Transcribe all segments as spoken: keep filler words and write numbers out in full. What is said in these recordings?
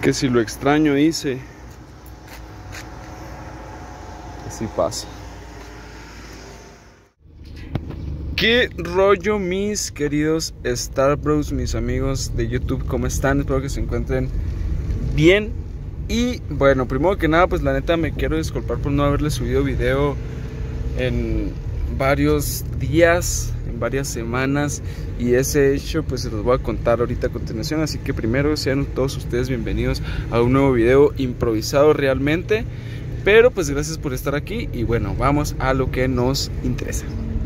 Que si lo extraño hice. Así pasa. ¿Qué rollo, mis queridos Star Bros, mis amigos de YouTube? ¿Cómo están? Espero que se encuentren bien. Y bueno, primero que nada, pues la neta me quiero disculpar por no haberles subido video en varios días, en varias semanas. Y ese hecho pues se los voy a contar ahorita a continuación. Así que primero sean todos ustedes bienvenidos a un nuevo video improvisado realmente. Pero pues gracias por estar aquí y bueno, vamos a lo que nos interesa.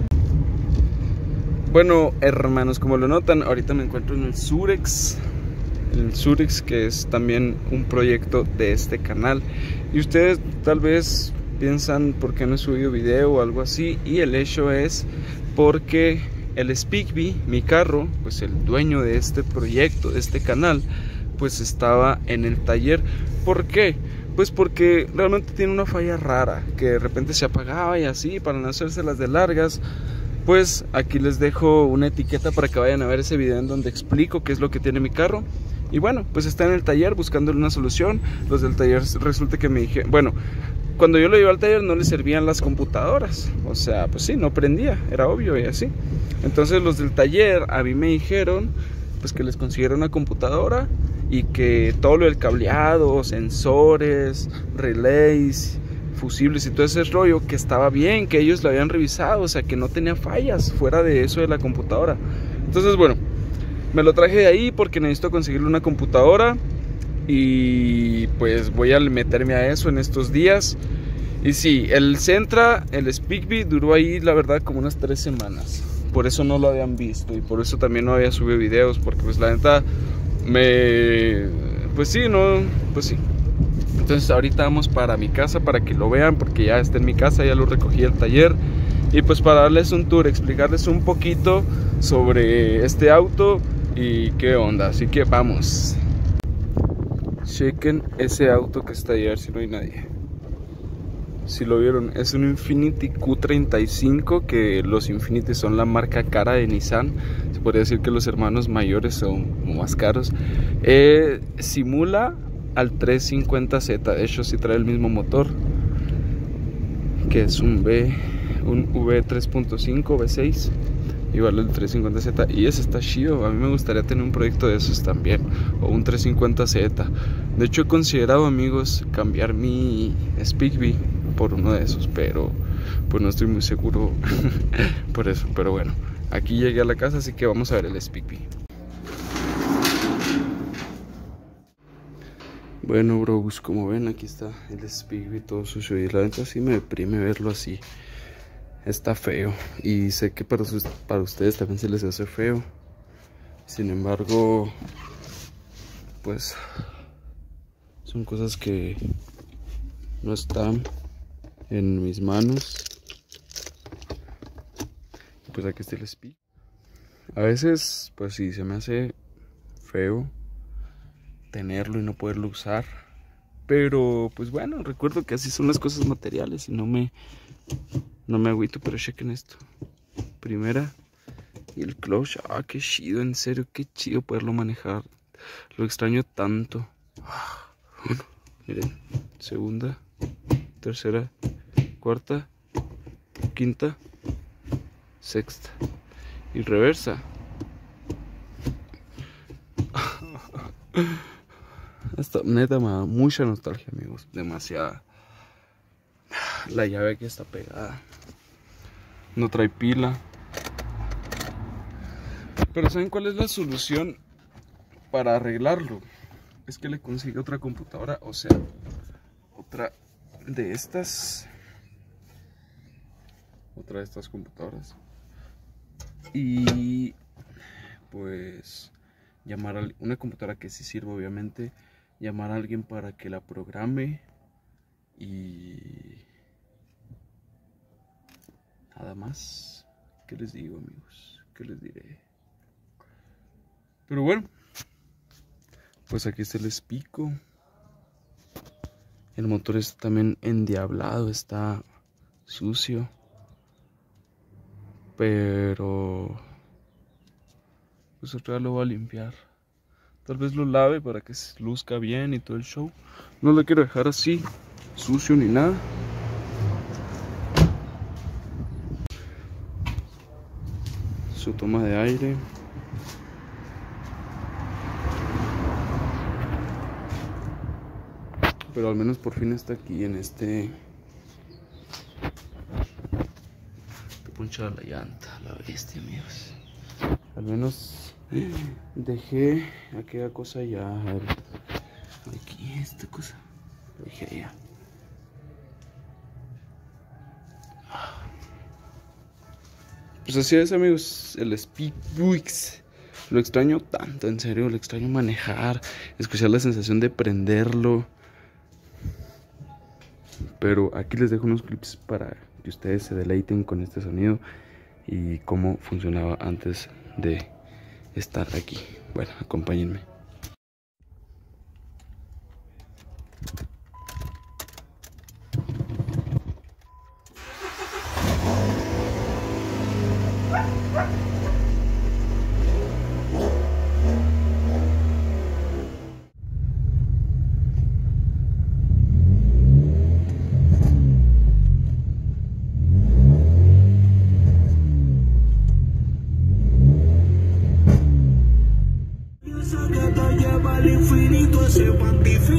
Bueno, hermanos, como lo notan, ahorita me encuentro en el Surex. El Surex, que es también un proyecto de este canal. Y ustedes tal vez piensan por qué no he subido video o algo así. Y el hecho es porque el Speakbee, mi carro, pues el dueño de este proyecto, de este canal, pues estaba en el taller. ¿Por qué? Pues porque realmente tiene una falla rara, que de repente se apagaba y así, para no hacérselas de largas. Pues aquí les dejo una etiqueta para que vayan a ver ese video en donde explico qué es lo que tiene mi carro. Y bueno, pues está en el taller buscándole una solución. Los del taller resulta que me dijeron, bueno, cuando yo lo llevé al taller no le servían las computadoras. O sea, pues sí, no prendía, era obvio y así. Entonces los del taller a mí me dijeron pues que les consiguiera una computadora y que todo lo del cableado, sensores, relays, fusibles y todo ese rollo, que estaba bien, que ellos lo habían revisado, o sea, que no tenía fallas fuera de eso de la computadora. Entonces, bueno, me lo traje de ahí porque necesito conseguirle una computadora y pues voy a meterme a eso en estos días. Y sí, el Centra, el Speakbee duró ahí la verdad como unas tres semanas. Por eso no lo habían visto y por eso también no había subido videos, porque pues la neta me... pues sí, no, pues sí. Entonces ahorita vamos para mi casa para que lo vean, porque ya está en mi casa, ya lo recogí del taller. Y pues para darles un tour, explicarles un poquito sobre este auto y qué onda. Así que vamos. Chequen ese auto que está allá, a ver si no hay nadie. Si lo vieron, es un Infiniti Q treinta y cinco, que los Infiniti son la marca cara de Nissan. Se podría decir que los hermanos mayores son más caros. Eh, simula al trescientos cincuenta Z, de hecho sí trae el mismo motor, que es un V, un V tres punto cinco, V seis, igual el trescientos cincuenta Z, y ese está chido. A mí me gustaría tener un proyecto de esos también, o un trescientos cincuenta Z. De hecho he considerado, amigos, cambiar mi Speakbee por uno de esos, pero pues no estoy muy seguro por eso. Pero bueno, aquí llegué a la casa, así que vamos a ver el Speakbee. Bueno, bros, como ven, aquí está el Speakbee todo sucio y la neta sí me deprime verlo así. Está feo y sé que para, sus, para ustedes también se les hace feo. Sin embargo, pues son cosas que no están en mis manos. Pues aquí está el Speakbee. A veces, pues sí, se me hace feo tenerlo y no poderlo usar, pero pues bueno, recuerdo que así son las cosas materiales y no me no me agüito. Pero chequen esto, primera y el clutch, ah, qué chido, en serio, qué chido poderlo manejar, lo extraño tanto. Bueno, miren, segunda, tercera, cuarta, quinta, sexta y reversa. Esta neta me da mucha nostalgia, amigos, demasiada. La llave aquí está pegada, no trae pila. Pero ¿saben cuál es la solución para arreglarlo? Es que le consigue otra computadora, o sea, otra de estas, otra de estas computadoras, y pues llamar a una computadora que sí sirva, obviamente, llamar a alguien para que la programe y nada más. ¿Qué les digo, amigos? ¿Qué les diré? Pero bueno, pues aquí se les pico. El motor está también endiablado, está sucio, pero pues otra vez lo voy a limpiar. Tal vez lo lave para que se luzca bien y todo el show. No lo quiero dejar así, sucio ni nada. Su toma de aire. Pero al menos por fin está aquí en este... Te ponchaba la llanta, la bestia, amigos. Al menos dejé aquella cosa ya. A ver, aquí esta cosa. La dejé allá. Pues así es, amigos, el Speedwix. Lo extraño tanto, en serio, lo extraño manejar, escuchar la sensación de prenderlo. Pero aquí les dejo unos clips para que ustedes se deleiten con este sonido y cómo funcionaba antes de estar aquí. Bueno, acompáñenme. Pienso que te lleva al infinito ese pantifín.